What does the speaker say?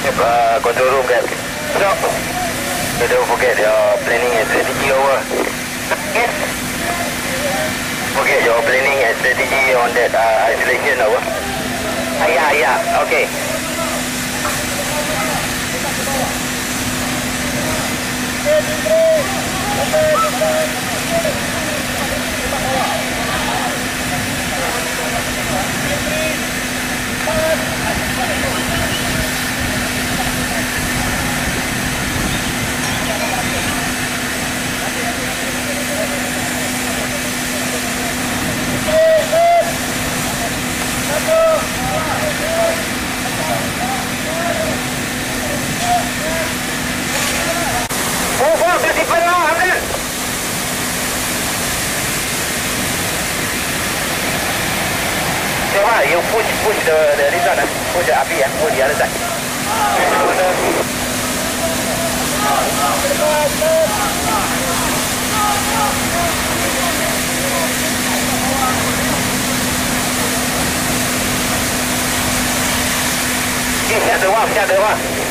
Control room, Cap. Stop. So don't forget your planning and strategy over. Yes. Forget your planning and strategy on that isolation over. Yeah, okay. You push the result, push the api, push the other side. Okay, 下德望。